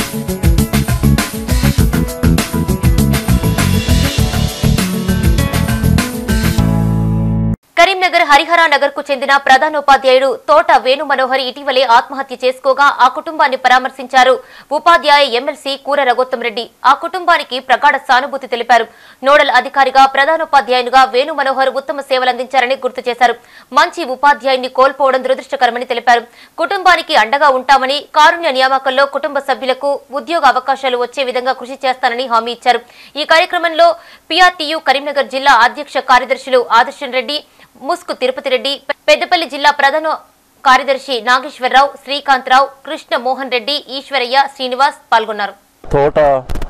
కరీంనగర్ హరిహర నగర్ కు చెందిన ప్రధానోపాధ్యాయుడు తోట వేణు మనోహర్ ఇటీవలే ఆత్మహత్య చేసుకోగా ఆ కుటుంబాన్ని పరామర్శించారు ఉపాధ్యాయ ఎమ్మెల్సీ కూర రఘోత్తం రెడ్డి. ఆ కుటుంబానికి ప్రగాఢ సానుభూతి తెలిపారు. నోడల్ అధికారిగా ప్రధానోపాధ్యాయునిగా వేణు మనోహర్ ఉత్తమ సేవలందించారని గుర్తు చేశారు. మంచి ఉపాధ్యాయుని కోల్పోవడం దురదృష్టకరమని తెలిపారు. కుటుంబానికి అండగా ఉంటామని, కారుణ్య నియామకంలో కుటుంబ సభ్యులకు ఉద్యోగ అవకాశాలు వచ్చే విధంగా కృషి చేస్తానని హామీ ఇచ్చారు. ఈ కార్యక్రమంలో పిఆర్టీయూ కరీంనగర్ జిల్లా అధ్యక్ష కార్యదర్శులు ఆదర్శన్ రెడ్డి, ముస్కు తిరుపతి రెడ్డి, పెద్దపల్లి జిల్లా ప్రధాన కార్యదర్శి నాగేశ్వరరావు, శ్రీకాంతరావు, కృష్ణ మోహన్ రెడ్డి, ఈశ్వరయ్య, శ్రీనివాస్ పాల్గొన్నారు. తోట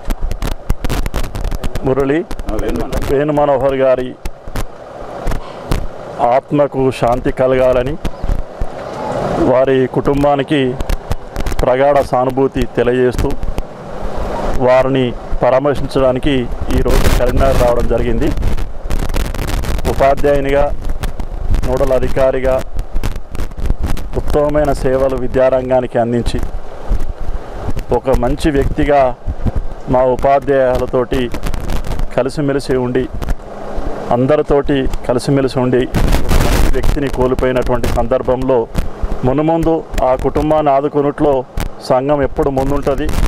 మురళి వేణు మనోహర్ గారి ఆత్మకు శాంతి కలగాలని, వారి కుటుంబానికి ప్రగాఢ సానుభూతి తెలియజేస్తూ వారిని పరామర్శించడానికి ఈరోజు కరీంనగర్ రావడం జరిగింది. ఉపాధ్యాయునిగా, నోడల్ అధికారిగా ఉత్తమమైన సేవలు విద్యారంగానికి అందించి ఒక మంచి వ్యక్తిగా మా ఉపాధ్యాయులతోటి కలిసిమెలిసి ఉండి, అందరితోటి కలిసిమెలిసి ఉండి మంచి వ్యక్తిని కోల్పోయినటువంటి సందర్భంలో మునుముందు ఆ కుటుంబాన్ని ఆదుకున్నట్లో సంఘం ఎప్పుడు ముందుంటుంది.